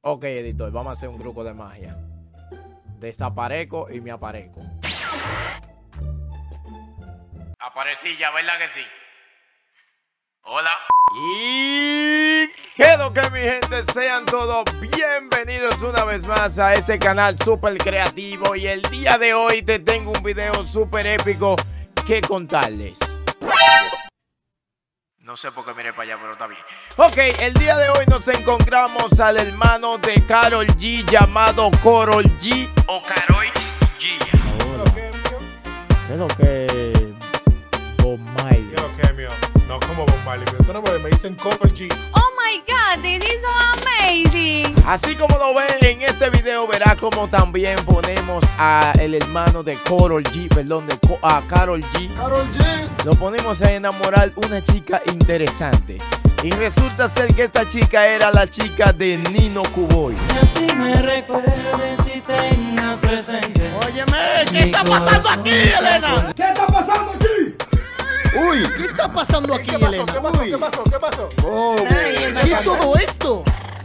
Ok, editor, vamos a hacer un truco de magia. Desaparezco y me aparezco. Aparecí ya, ¿verdad que sí? Hola. Y qué lo que mi gente, sean todos bienvenidos una vez más a este canal súper creativo. Y el día de hoy te tengo un video súper épico que contarles. No sé por qué miré para allá, pero está bien. Ok, el día de hoy nos encontramos al hermano de Karol G llamado Karol G o Karol G. Hola. ¿Qué es lo que? Bob Marley. ¿Qué es lo que, mío? No como Bob Marley, pero tú no me dicen Karol G. Oh my God, this is so amazing. Así como lo ven en este video, verá como también ponemos a el hermano de Karol G, perdón, a Karol G. Karol G. Lo ponemos a enamorar una chica interesante. Y resulta ser que esta chica era la chica de Nino Cuboy. Y así me recuerdes si tengas presente. Óyeme, ¿qué está pasando aquí, Elena? ¿Qué está pasando aquí? Uy, ¿qué está pasando aquí, ¿Qué pasó? Elena? ¿Qué pasó? Uy. ¿Qué pasó? ¿Qué pasó? Oh, ¿qué es todo esto?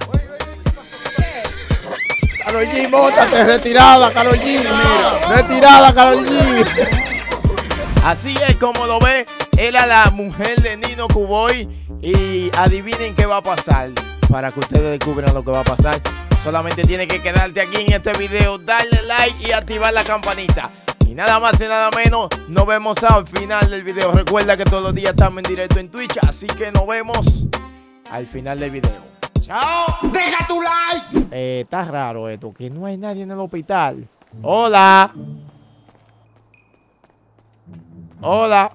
Karol G, mótate, retirada, Karol G. Mira, retirada, Karol G. Así es como lo ve, era la mujer de Nino Cuboy. Y adivinen qué va a pasar. Para que ustedes descubran lo que va a pasar, solamente tienes que quedarte aquí en este video, darle like y activar la campanita. Y nada más y nada menos, nos vemos al final del video. Recuerda que todos los días estamos en directo en Twitch, así que nos vemos al final del video. ¡Chao! ¡Deja tu like! Está raro esto, que no hay nadie en el hospital. Hola. Hola.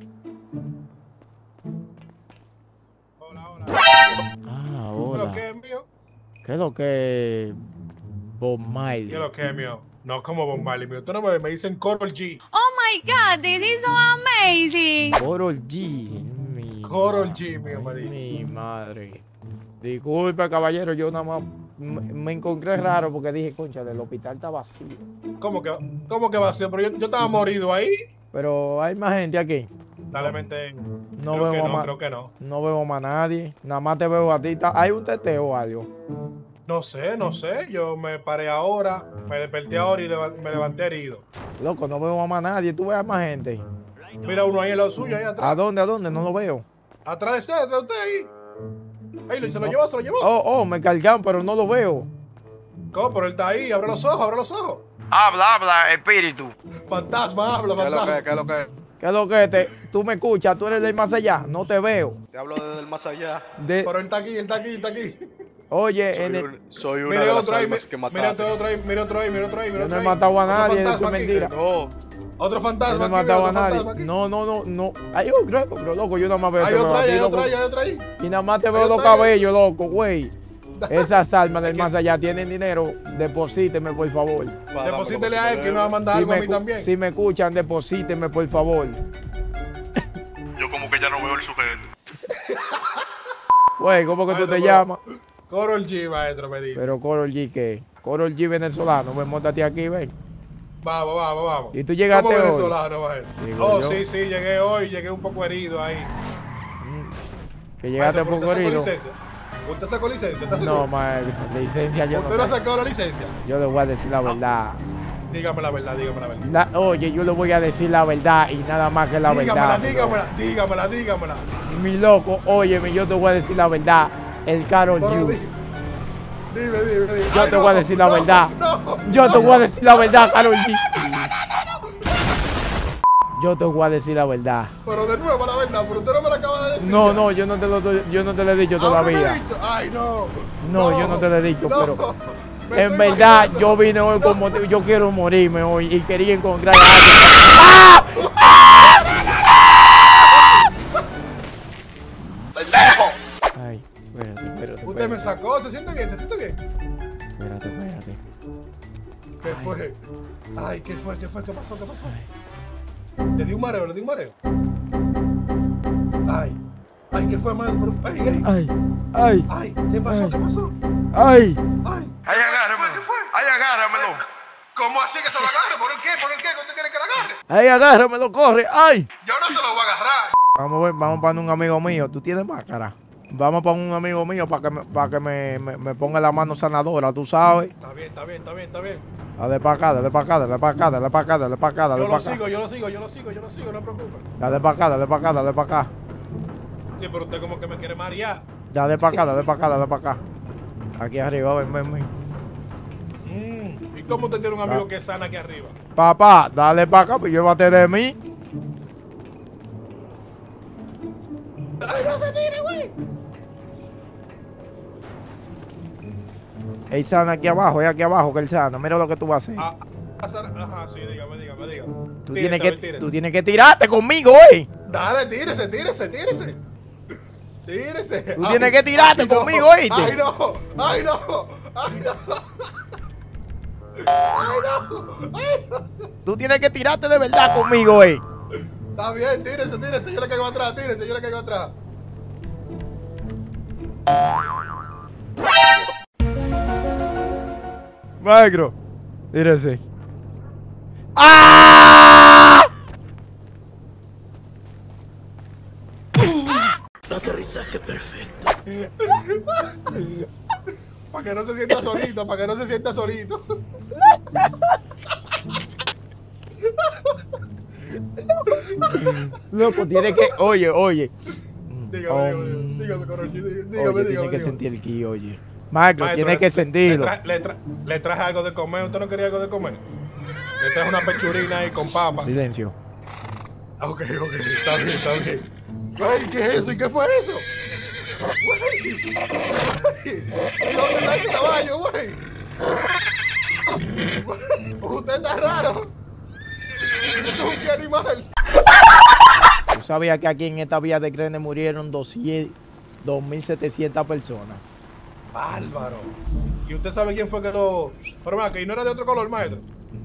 Hola, hola. Ah, ¿Qué es lo hola. que, mío? ¿Qué es lo que? Bob Marley. ¿Qué es lo que, mío? No como Bob Marley, mío. Tú no me dicen Karol G. Oh my God, this is so amazing. Karol G. Karol G, mío, me dijo. Mi madre. Disculpe, caballero, yo nada más me encontré raro porque dije, concha, del hospital está vacío. ¿Cómo que va a ser? Pero yo estaba morido ahí. Pero hay más gente aquí. Dale, mente. No Creo que veo no, más. creo que no. No veo más nadie. Nada más te veo a ti. ¿Hay un teteo o algo? No sé. Yo me paré ahora, me desperté ahora y me levanté herido. Loco, no veo a más nadie. Tú ves a más gente. Mira uno ahí en lo suyo, ahí atrás. ¿A dónde? ¿A dónde? No lo veo. Atrás de usted ahí. Ahí, se lo llevó, se lo llevó. Oh, me cargan, pero no lo veo. ¿Cómo? Pero él está ahí, abre los ojos, abre los ojos. Habla, espíritu. Fantasma, habla, fantasma. ¿Qué es lo que? ¿Qué es lo que tú me escuchas? Tú eres del más allá. No te veo. Te hablo desde el más allá. Pero él está aquí. Oye, Soy una Mire de las otro ahí, almas que mira mataste. otro ahí. yo no he matado a Otro nadie. Eso fantasma es aquí. mentira. No, Otro Yo fantasma no he aquí, matado a otro fantasma nadie. aquí. No. Hay otro, loco. Yo nada más veo. Hay te otro veo a ahí, ti, hay loco. otro ahí. Y nada más te Hay veo los otro ahí. cabellos, loco, güey. Esas almas del más allá tienen dinero. Deposíteme, por favor. Deposítele a él que me va a mandar Si algo a me, mí también. si me escuchan, deposíteme, por favor. Yo como que ya no veo el sujeto. Güey, ¿cómo que tú te Maestro, llamas? Karol G, maestro, me dice. Pero Karol G, ¿qué? Karol G venezolano. Ven, móntate aquí, ven. Vamos. ¿Y tú llegaste ¿Cómo hoy? venezolano, maestro? Digo Oh, yo. sí, llegué hoy, llegué un poco herido ahí. Que llegaste Maestro, poco herido. ¿Usted sacó licencia? ¿Está No, seguro? maestro, licencia yo ¿Usted no no ha tengo. sacado la licencia? Yo le voy a decir la verdad. Dígame la verdad. Oye, yo le voy a decir la verdad y nada más que la verdad. Dígamela. Mi loco, óyeme, yo te voy a decir la verdad. El Karol Pero G. Dime. Yo Ay, te voy a decir la verdad. No, Yo te voy a decir la verdad, Karol G. Yo te voy a decir la verdad. Pero de nuevo la verdad, pero usted no me la acaba de decir. No, yo no te lo he dicho Ahora me todavía. ha dicho. Ay, no. No, yo no te lo he dicho, No. pero Me en estoy verdad imaginando. yo vine hoy con motivo. Yo quiero morirme hoy y quería encontrar a alguien. Ay, espérate. Usted me sacó, se siente bien. Espérate. ¿Qué fue? Ay, ¿qué fue? ¿Qué pasó? ¿Le di un mareo? Ay, ¿qué fue, maestro? Ay, ¿qué pasó? Ay. ¡Ay, agárramelo! ¿Qué fue? ¡Ay, agárramelo! ¿Cómo así que se lo agarre? ¿Por el qué? ¿Dónde quiere que lo agarre? Ay, agárramelo, corre. Ay. Yo no se lo voy a agarrar. Vamos para un amigo mío. ¿Tú tienes máscara? Vamos para un amigo mío para que me ponga la mano sanadora, tú sabes. Está bien, está bien, está bien, está bien. Dale para acá, dale para acá, dale para acá, dale para acá, dale para acá, dale Yo para lo acá. sigo, yo lo sigo, yo lo sigo, yo lo sigo, no te preocupes. Dale para acá, dale para acá, dale para acá. Sí, pero usted como que me quiere marear. Dale para acá, dale para acá, dale para acá. Aquí arriba, ven. ¿Y cómo usted tiene un amigo que sana aquí arriba? Papá, dale para acá, pues llévate de mí. ¡Ay, no se tire, güey! Él sana aquí abajo, es aquí abajo que él sana. Mira lo que tú vas a hacer. Ajá, sí, dígame. Tú Tírese, tienes que tirarte conmigo, Dale, tírese. Tírese. Tú tienes que tirarte conmigo, ¿oíste? Ay, no. Tú tienes que tirarte de verdad conmigo, Está bien, tírese. Yo le caigo atrás, yo le caigo atrás. Magro, tírese. ¡Ah! Aterrizaje perfecto. Para que no se sienta solito, Loco, tiene que. Oye. Dígame, coronel, dígame. Tiene que sentir el ki, oye. Magro, tiene que sentirlo. Le traje algo de comer. ¿Usted no quería algo de comer? Le traje una pechurina ahí con papa. Silencio. Ok, está bien. Güey, ¿qué es eso? ¿Y qué fue eso? Güey, ¿y dónde está ese caballo, güey? Usted está raro. Eso es un animal. ¿Tú sabías que aquí en esta vía de Crene murieron 2.700 personas? Bárbaro. ¿Y usted sabe quién fue que lo...? Pero mira, que no era de otro color, maestro.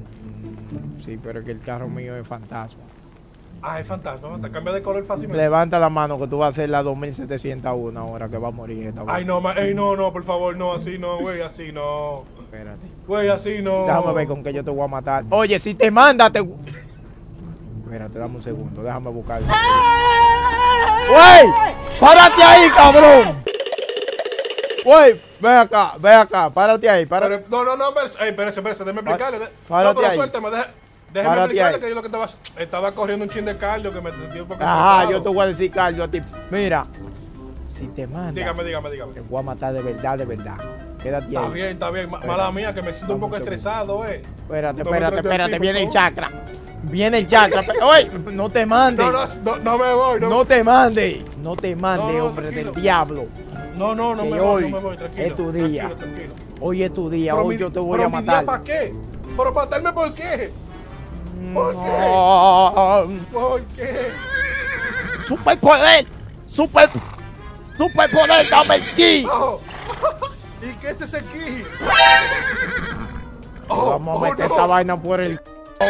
Sí, pero es que el carro mío es fantasma. Ah, es fantasma. Cambia de color fácilmente. Levanta la mano que tú vas a ser la 2.701 ahora que va a morir esta vez. Ay, no, no, por favor, no, así no, güey, así no. Espérate. Güey, así no. Déjame ver con qué yo te voy a matar. Oye, si te manda, te... Espérate, dame un segundo, déjame buscarlo. ¡Güey! ¡Párate ahí, cabrón! Güey, ven acá, párate ahí, párate. Pero, no, espérese, déjeme explicarle. Párate No, pero ahí. suélteme, déjeme Párate explicarle ahí. que yo lo que estaba corriendo un chin de cardio que me sentí un poco Ajá, estresado. yo te voy a decir, Carlos, a ti. Mira, si te manda, Dígame. te voy a matar de verdad. Quédate ahí. Está bien. Mala mía, que me siento un poco estresado, Espérate, así, viene el por favor. chakra. Viene el chakra. Oye, no te mandes. No me voy, No te mandes, hombre tranquilo. del diablo. No Que me hoy voy, tranquilo. es tu día. Tranquilo. Hoy es tu día, Pero hoy mi- yo te voy pero a mi día, matar. ¿para qué? ¿Pero matarme por qué? ¿Por qué? No. ¿Por qué? Superpoder, superpoder, dame el ki. Oh. ¿Y qué es ese ki? Vamos a meter no. esta vaina por el...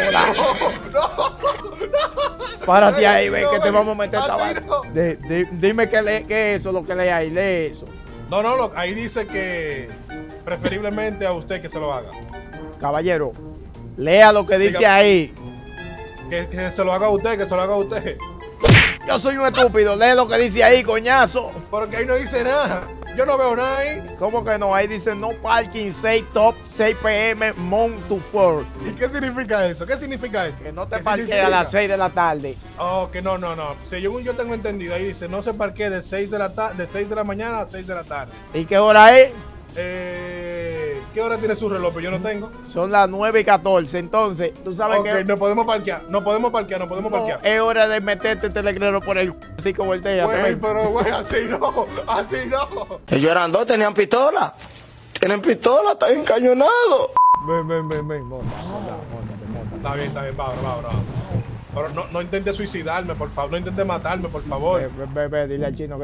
No. Párate ahí, ven No, que te ven. vamos a meter esta Así vaina. no. Dime qué es eso, lo que lee ahí, lee eso. No, ahí dice que preferiblemente a usted que se lo haga. Caballero, lea lo que dice Diga. ahí. Que se lo haga a usted, que se lo haga a usted. Yo soy un estúpido, lee lo que dice ahí, coñazo. Porque ahí no dice nada. Yo no veo nada ahí. ¿Cómo que no? Ahí dice no parking 6 top 6 pm Montufort. ¿Y qué significa eso? ¿Qué significa eso? Que no te ¿Qué parques significa? a las 6 de la tarde. Oh, que no. Según yo tengo entendido, ahí dice no se parquee de 6 de la mañana a 6 de la tarde. ¿Y qué hora es? ¿Qué hora tiene su reloj? Yo no tengo. Son las 9:14. Entonces, tú sabes Ok, que no podemos parquear. No podemos parquear. es hora de meterte este letrero por el así que voltea. Güey, pero güey, así no. Ellos eran dos, tenían pistola. Tienen pistola, están encañonados. Ven, monta. Está bien, va. Pero no intente suicidarme, por favor. No intente matarme, por favor. Ve, dile al chino que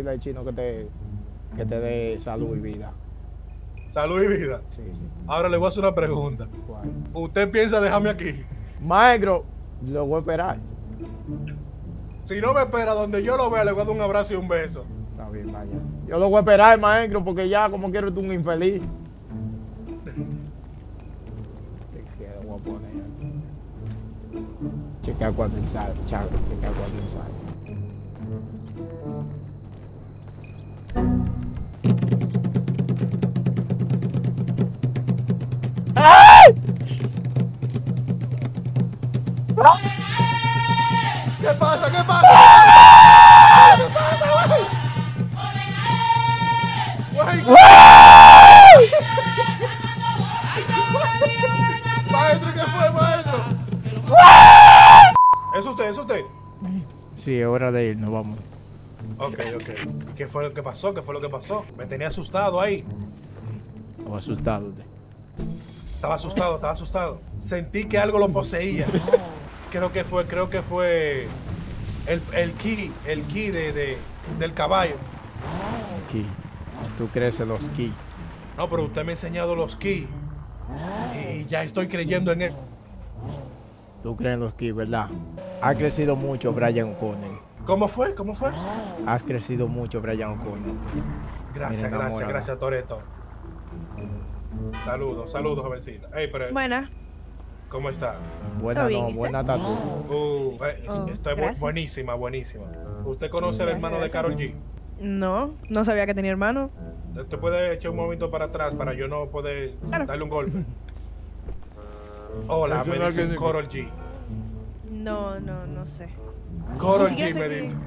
te dé salud y vida. Salud y vida. Sí. Ahora le voy a hacer una pregunta. ¿Cuál? ¿Usted piensa dejarme aquí? Maestro, lo voy a esperar. Si no me espera, donde yo lo vea, le voy a dar un abrazo y un beso. Está bien, vaya. Yo lo voy a esperar, maestro, porque ya como quiero tú un infeliz. ¿Qué le voy a poner? Chequea cuando ensayo, chequea cuando ensayo. Sí, es hora de irnos, vamos. Ok. ¿Qué fue lo que pasó? ¿Qué fue lo que pasó? Me tenía asustado ahí. ¿O asustado usted? Estaba asustado. Sentí que algo lo poseía. Creo que fue el ki del caballo. Ki. Tú crees en los ki. No, pero usted me ha enseñado los ki. Y ya estoy creyendo en él. Tú crees en los ki, ¿verdad? Ha crecido mucho Brian O'Connell. ¿Cómo fue? Has crecido mucho Brian O'Connell. Gracias, Toretto. Saludos, jovencita. Pero, Buena. ¿cómo está? Buena ¿Todo bien, no, ¿y buena usted? tatu. Está gracias. buenísima. ¿Usted conoce el hermano de Karol G? No sabía que tenía hermano. ¿Usted puede echar un momento para atrás para yo no poder Claro. darle un golpe? Hola, me dicen Karol G. No sé. Karol Ni siquiera G me sé dice.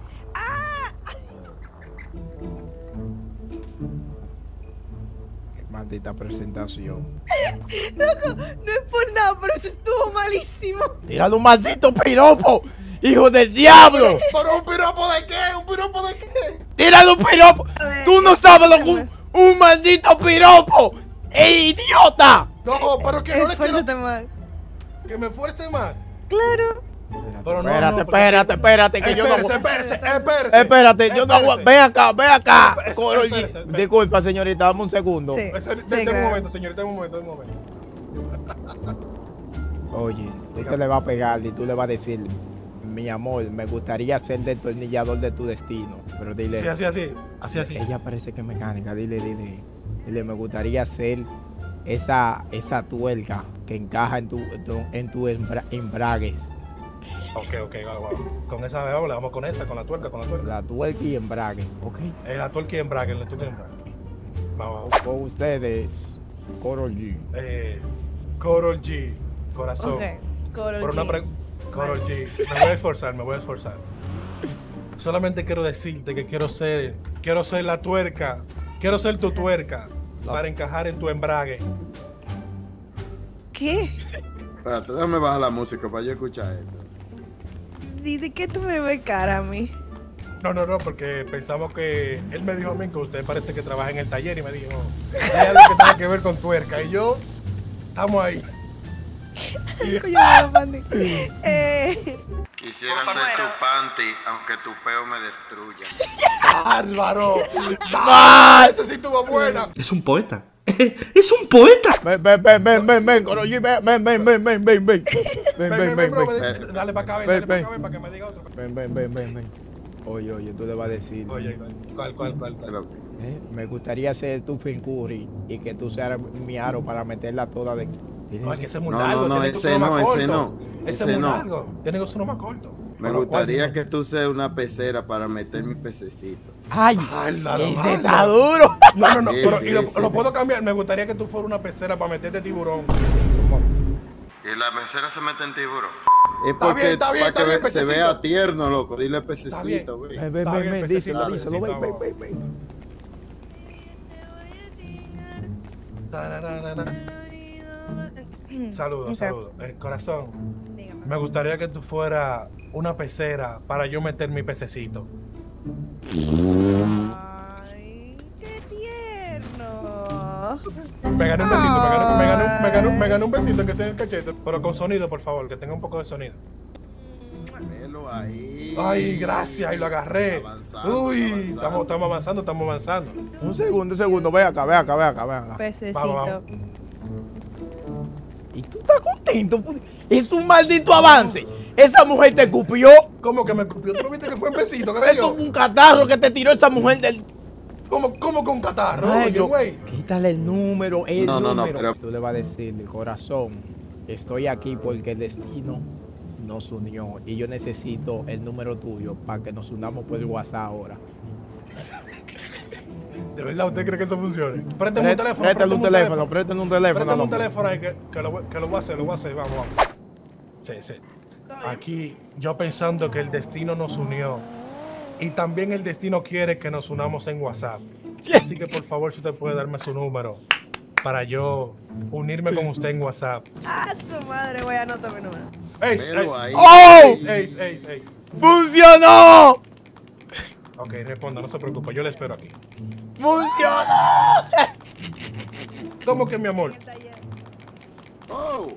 Maldita presentación. No es por nada, pero eso estuvo malísimo. ¡Tírale un maldito piropo! ¡Hijo del diablo! ¿Pero un piropo de qué? ¡Tírale un piropo! A ver, ¡Tú no sabes lo que un maldito piropo! ¡Ey, idiota! No, pero que no le quiero Esfuérzate más. que me esfuerce más. Claro. Pero no, Espérate, que yo no... Espérese. Espérate, yo no aguanto. Ve acá. Karol G. Espérese. Disculpa, señorita, dame un segundo. Sí. Denme un claro. momento, señorita, un momento. Oye, tú te le vas a pegar y tú le vas a decir, mi amor, me gustaría ser destornillador de tu destino. Pero dile, Sí, así. ella parece que es mecánica, dile, me gustaría ser esa tuerca que encaja en tu embragues. Ok, vamos. Con esa vamos con la tuerca. La tuerca y embrague, ¿ok? La tuerca y embrague, Vamos. Con ustedes, Karol G. Karol G, corazón. Ok. Karol Por una G. Karol G, me voy a esforzar. Solamente quiero decirte que quiero ser la tuerca, quiero ser tu tuerca para encajar en tu embrague. ¿Qué? Espérate, déjame bajar la música para yo escuchar esto. ¿Y de qué tú me ves cara a mí? No, porque pensamos que él me dijo a mí que usted parece que trabaja en el taller y me dijo, hay algo que tenga que ver con tuerca y yo, estamos ahí. Coño, no, Pandy. Quisiera ser tu panty, aunque tu peo me destruya. ¡Bárbaro! ¡Ah! ¡Esa sí estuvo buena! Es un poeta. ¡Es un poeta! Ven, Karol G, ven. bro, dale para acá, Ven. para que me diga otro. Ven. Oye, tú le vas a decir, Oye, ¿cuál? Pero, me gustaría ser tu Fin Curry y que tú seas mi aro para meterla toda de... No, es que ese es muy No, largo. no, tiene que ese ser no, más ese corto. no, Ese ese es muy no. largo. Tiene que ser uno más corto. me Pero gustaría ¿cuál? que tú seas una pecera para meter mi pececito. ¡Ay! Bárbaro, ¡Ese bárbaro. está duro! No, Sí, pero sí, y lo sí. puedo cambiar. Me gustaría que tú fueras una pecera para meterte tiburón. Y la pecera se mete en tiburón. Es Está porque bien, está bien, para está que bien, se pececito. vea tierno, loco. Dile bien. pececito, güey. Ven, Está bien, díselo, pececito, ven. Saludos. Corazón, Dígame. me gustaría que tú fueras una pecera para yo meter mi pececito. Ay, qué tierno. Me gané un besito, me gané un besito que sea en el cachete, pero con sonido, por favor, que tenga un poco de sonido. Velo ahí. Ay, gracias, y lo agarré. Avanzando, Uy, avanzando. estamos avanzando. Un segundo, ve acá. Pececito. Vamos. ¿Y tú estás contento? Es un maldito avance. Esa mujer te escupió. ¿Cómo que me escupió? ¿Tú no viste que fue un besito que me Eso dio? fue un catarro que te tiró esa mujer del... ¿Cómo con catarro? Ay, Oye, yo- güey. Quítale el número, No, pero- Tú le vas a decir, corazón, estoy aquí porque el destino nos unió y yo necesito el número tuyo para que nos unamos por el WhatsApp ahora. ¿De verdad usted cree que eso funcione? Préstame un teléfono. Préstale un teléfono. Préstame un teléfono ahí que lo voy a hacer, Vamos. Sí. Aquí yo pensando que el destino nos unió y también el destino quiere que nos unamos en WhatsApp. Así que por favor, si usted puede darme su número para yo unirme con usted en WhatsApp. Ah, su madre, voy a anotar mi número. Ace. ¡Funcionó! Ok, responda, no se preocupe, yo le espero aquí. ¡Funcionó! ¿Cómo que, mi amor? Oh,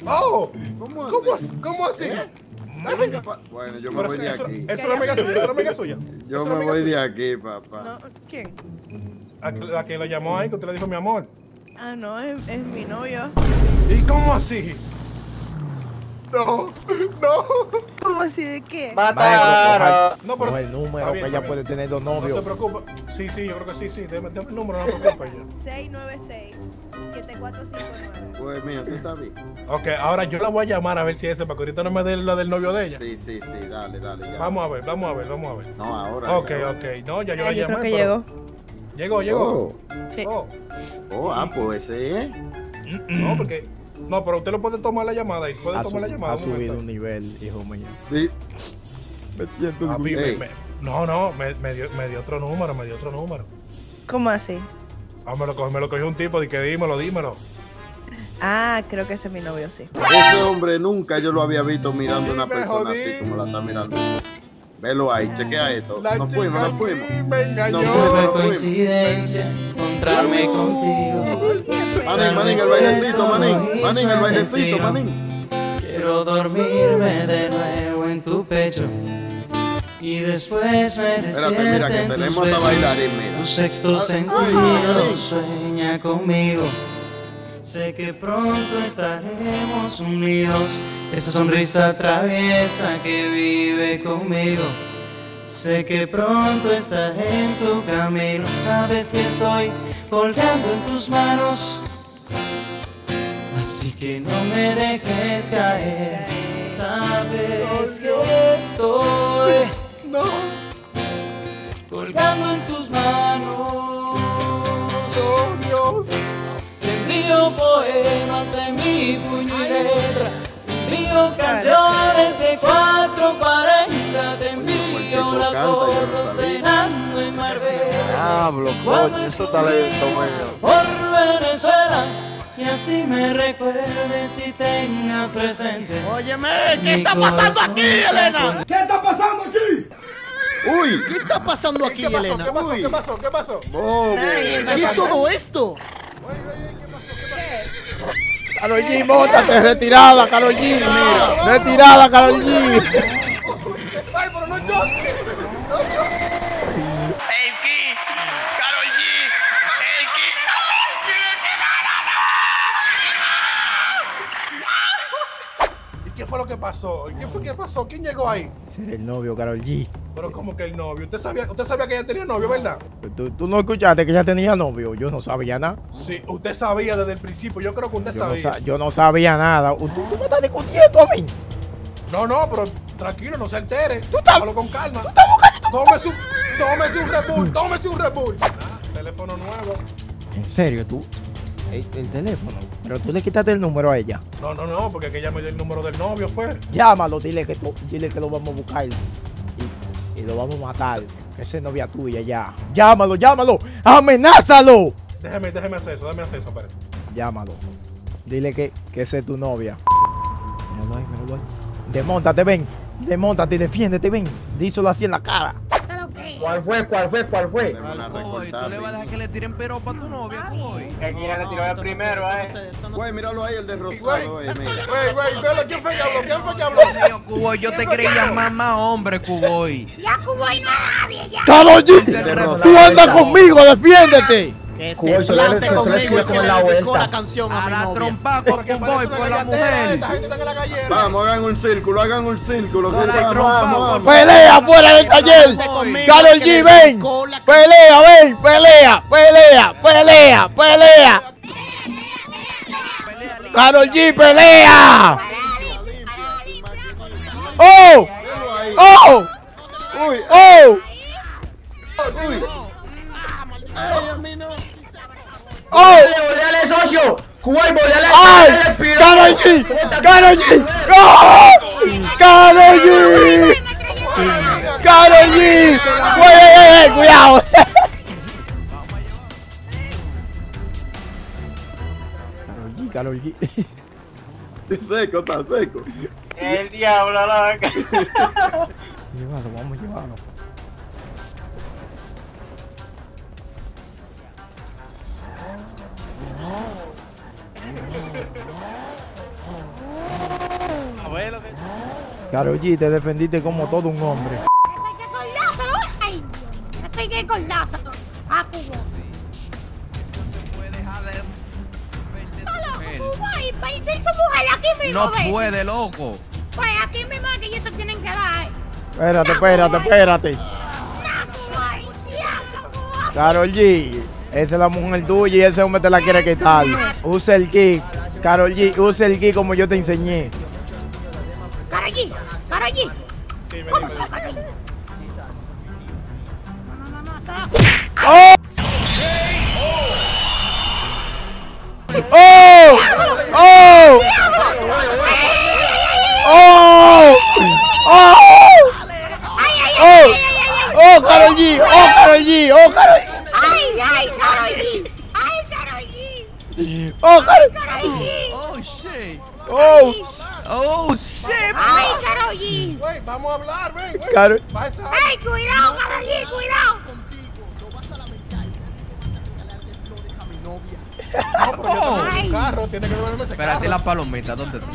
¿Cómo así? bueno, yo me voy de aquí. ¿Es una amiga suya? ¿Es una amiga suya? Yo me voy de aquí, papá. No, ¿quién? La que lo llamó ahí, que usted le dijo mi amor. Ah, no, es mi novio. ¿Y cómo así? No. ¿Cómo así de qué? Mataron. No, pero el número, está bien, que ella está puede bien. tener dos No novios. se preocupe. Sí, yo creo que sí. Deme el número, no se preocupe. 696-7459. Pues mira, tú estás bien. Ok, ahora yo la voy a llamar a ver si es ese, para que ahorita no me dé la del novio de ella. Sí, dale, ya. Vamos a ver. No, ahora. Ok. No, ya yo la Yo llamé. creo que llegó. Llegó. Sí. Pues ese es. No, porque... No, pero usted lo puede tomar la llamada y puede tomar la llamada. Ha subido un nivel, hijo mío. Sí. Me siento A mí Ey. me dio otro número. ¿Cómo así? Ah, me lo cogió un tipo de que dímelo. Ah, creo que ese es mi novio, sí. Ese hombre nunca yo lo había visto mirando a una Me persona jodí. así como la está mirando. Velo ahí, chequea esto. Nos fuimos. Me engañó. No No fue fuimos. coincidencia encontrarme contigo. Manín, el bailecito, Manín, el bailecito, Manín. Quiero dormirme de nuevo en tu pecho y después me Espérate, mira, que despierten tus tenemos a besos. bailarín, mira. Tu sexto sentido sueña conmigo. Sé que pronto estaremos unidos. Esa sonrisa traviesa que vive conmigo. Sé que pronto estaré en tu camino. Sabes que estoy colgando en tus manos. Así que no me dejes caer. Sabes que estoy colgando en tus manos. Dios. Te envío poemas de mi puño y letra. Te envío canciones de 440. Te envío las fotos cenando en Marbella. Cuando estuvimos por Venezuela. Y así me recuerdes y tengas presente. Óyeme, ¿qué está pasando aquí, Elena? ¿Qué está pasando aquí? Uy, ¿Qué está pasando aquí, Elena? ¿Qué pasó? ¿Qué es todo esto? Karol G, móntate, retirada, Karol G. Mira, retirada, Karol G. Ay, pero no choque. ¿Y qué fue lo que pasó? ¿Y qué fue que pasó? ¿Quién llegó ahí? Ser el novio, Karol G. Pero como que el novio. Usted sabía que ella tenía novio, ¿verdad? ¿Tú no escuchaste que ella tenía novio? Yo no sabía nada. Sí, usted sabía desde el principio. Yo creo que usted sabía. Yo no sabía nada. ¿Tú me estás discutiendo a mí? No, pero tranquilo, no se altere. estás- Tómalo con calma. ¿Tú estás buscando? Tómese un Red Bull. Teléfono nuevo. ¿En serio, tú? El teléfono. Pero tú le quitaste el número a ella. No, porque que ella me dio el número del novio, fue. Llámalo, dile que lo vamos a buscar y lo vamos a matar. Que esa es novia tuya ya. Llámalo, amenázalo. Déjeme hacer eso, parece. Llámalo. Dile que esa es tu novia. Míralo ahí. Desmóntate, ven. Desmóntate y defiéndete, ven. Díselo así en la cara. ¿Cuál fue? Cuboy, ¿Tú le vas a dejar que le tiren pero para tu novia, Cuboy? Que quiera le tiró el primero, Güey, míralo ahí, el de rosado, mira. Güey, velo, ¿quién fue que habló? Dios mío, Cuboy, yo te creía más hombre, Cuboy. ¡Karol G! ¡Tú andas conmigo! ¡Defiéndete! Que Cuboy, se le escribe como en la vuelta. A la trompa con Cuboy por la mujer. Esta gente está en la gallera. Vamos, hagan un círculo. Con la trompa, Vamos. ¡Pelea fuera del taller! ¡Karol G, ven! ¡Pelea, ven! ¡Pelea! ¡Karol G, pelea! ¡Oh! Uy, ¡Oh! ¡Oh! ¡Boleale, socio! ¡Cuboy, boleale! ¡Ay! ¡Karol G! ¡Karol G! ¡No! ¡Karol G! ¡Karol G! ¡Cuidado! Karol G. Seco, está seco. El diablo, loca. Llévalo, vamos a llevarlo. Karol G, te defendiste como todo un hombre. Soy que coldazo, ¿no? Ay, yo soy que coldazo. Ah, Cubo. Cubo, y perder su mujer aquí mismo. No ¿ves? puede, loco. Pues aquí mismo es que ellos se tienen que dar. Espérate. Karol G, esa es la mujer tuya y ese hombre te la quiere quitar. Usa el kick. Karol G, usa el kick como yo te enseñé. Karol G. ¿Cómo? No, ¡Oh! ¡Oh! ¡Oh! ¡Oh! ¡Oh! ¡Oh, Karol G! ¡Oh, Karol G! ¡Oh, Karol G! ¡Ay, Karol G! ¡Ay, Karol G! ¡Oh, Karol G! Oh, shit. ¡Oh! Shit. ¡Ay, Karol G! Güey, vamos a hablar, ven, güey. Karol. ¡Ay, cuidado, Karol G! ¡Cuidado! No, pero yo tengo un carro, tiene que devolverme ese Espérate, carro. la palomita, ¿dónde está?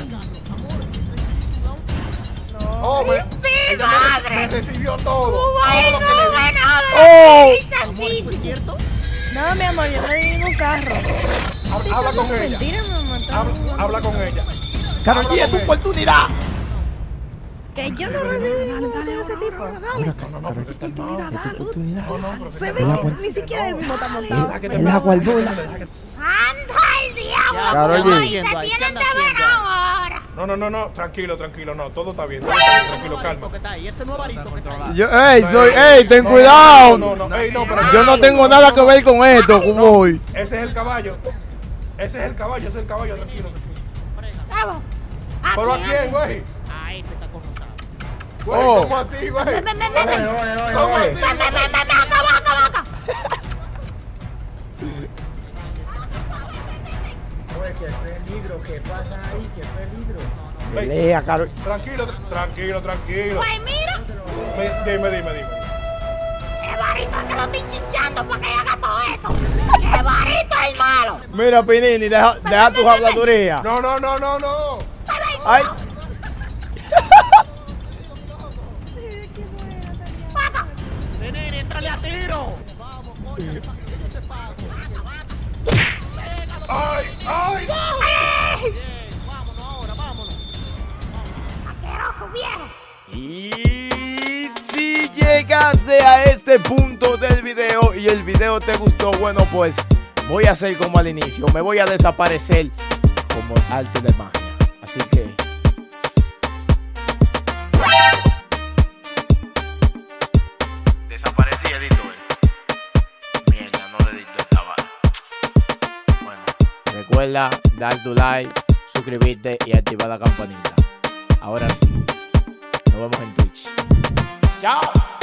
Oh, ella me recibió todo. ¡Oh! No, mi amor, yo no di ningún carro. Habla con ella. Mentira, mi amor. Habla con ella. Karol G, es tu oportunidad. Que yo no recibí ningún de ese tipo. No, pero esta oportunidad. Se ve que ni siquiera él mismo está montado. Él la guardó. ¡Anda el diablo! Karol G. ¡Te tienen de ver ahora! No, tranquilo, no, todo está bien, tranquilo, calma. Ten cuidado. Ey, no, pero Yo no tengo nada que ver con esto, Cuboy. ese es el caballo, tranquilo. Vamos. ¿Pero a quién, güey? A ese está con nosotros. Güey, Oh. ¿cómo así, güey? Ven, acá. ¿Qué pasa ahí? ¿Qué peligro? Pelea, Karol. Tranquilo. Pues mira, Dime. Evarito que lo estoy chinchando para que haga todo esto. Evarito es malo. Mira, Pinini, deja tu habladuría. No. Ay. ¡Entrale a tiro! ¡Ay! Vámonos. Asqueroso viejo. Y si llegaste a este punto del video y el video te gustó, bueno, pues voy a hacer como al inicio. Me voy a desaparecer como arte de magia. Así que... desaparecí, edito. Mierda, no le edito esta vara. Bueno, recuerda dar tu like, suscribirte y activar la campanita. Ahora sí, nos vemos en Twitch. ¡Chao!